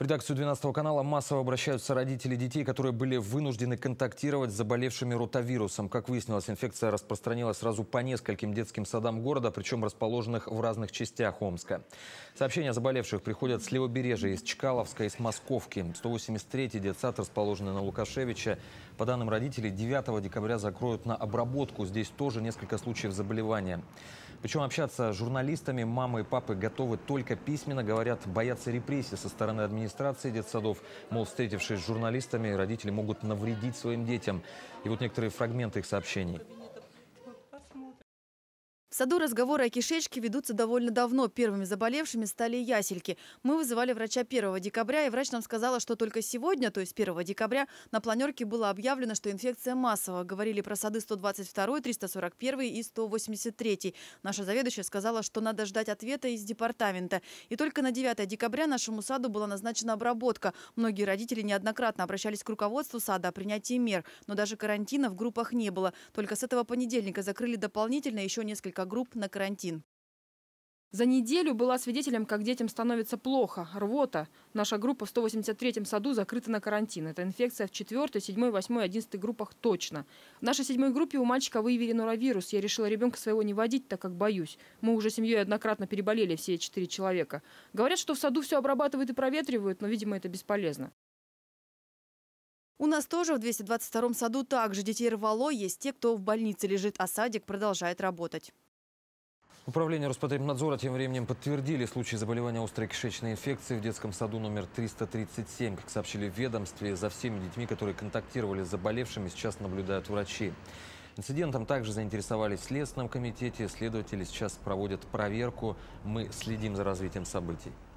В редакцию 12 канала массово обращаются родители детей, которые были вынуждены контактировать с заболевшими ротавирусом. Как выяснилось, инфекция распространилась сразу по нескольким детским садам города, причем расположенных в разных частях Омска. Сообщения о заболевших приходят с Левобережья, из Чкаловска, из Московки. 183-й детсад, расположенный на Лукашевича. По данным родителей, 9 декабря закроют на обработку. Здесь тоже несколько случаев заболевания. Причем общаться с журналистами мамы и папы готовы только письменно. Говорят, боятся репрессий со стороны администрации детсадов. Мол, встретившись с журналистами, родители могут навредить своим детям. И вот некоторые фрагменты их сообщений. В саду разговоры о кишечке ведутся довольно давно. Первыми заболевшими стали ясельки. Мы вызывали врача 1 декабря, и врач нам сказала, что только сегодня, то есть 1 декабря, на планерке было объявлено, что инфекция массовая. Говорили про сады 122, 341 и 183. Наша заведующая сказала, что надо ждать ответа из департамента. И только на 9 декабря нашему саду была назначена обработка. Многие родители неоднократно обращались к руководству сада о принятии мер. Но даже карантина в группах не было. Только с этого понедельника закрыли дополнительно еще несколько групп на карантин. За неделю была свидетелем, как детям становится плохо. Рвота. Наша группа в 183-м саду закрыта на карантин. Это инфекция в 4, 7, 8, 11 группах точно. В нашей 7-й группе у мальчика выявили норовирус. Я решила ребенка своего не водить, так как боюсь. Мы уже семьей однократно переболели, все 4 человека. Говорят, что в саду все обрабатывают и проветривают, но, видимо, это бесполезно. У нас тоже в 222-м саду также детей рвало. Есть те, кто в больнице лежит, а садик продолжает работать. Управление Роспотребнадзора тем временем подтвердили случай заболевания острой кишечной инфекции в детском саду номер 337. Как сообщили в ведомстве, за всеми детьми, которые контактировали с заболевшими, сейчас наблюдают врачи. Инцидентом также заинтересовались в Следственном комитете. Следователи сейчас проводят проверку. Мы следим за развитием событий.